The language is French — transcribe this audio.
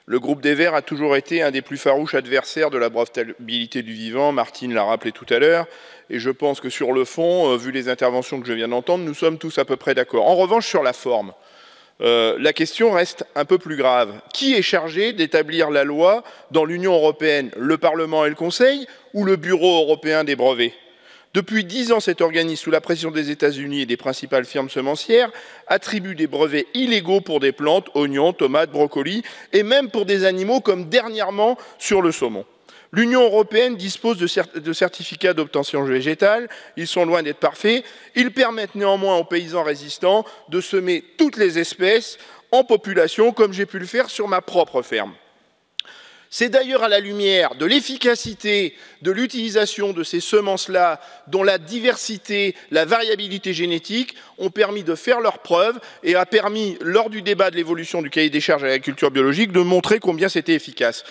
Le groupe des Verts a toujours été un des plus farouches adversaires de la brevetabilité du vivant, Martine l'a rappelé tout à l'heure, et je pense que sur le fond, vu les interventions que je viens d'entendre, nous sommes tous à peu près d'accord. En revanche, sur la forme, la question reste un peu plus grave. Qui est chargé d'établir la loi dans l'Union européenne? Le Parlement et le Conseil ou le Bureau européen des brevets? Depuis 10 ans, cet organisme, sous la pression des États-Unis et des principales firmes semencières, attribue des brevets illégaux pour des plantes, oignons, tomates, brocolis, et même pour des animaux, comme dernièrement sur le saumon. L'Union européenne dispose de certificats d'obtention végétale, ils sont loin d'être parfaits, ils permettent néanmoins aux paysans résistants de semer toutes les espèces en population, comme j'ai pu le faire sur ma propre ferme. C'est d'ailleurs à la lumière de l'efficacité de l'utilisation de ces semences-là, dont la diversité, la variabilité génétique ont permis de faire leurs preuves et a permis, lors du débat de l'évolution du cahier des charges à l'agriculture biologique, de montrer combien c'était efficace.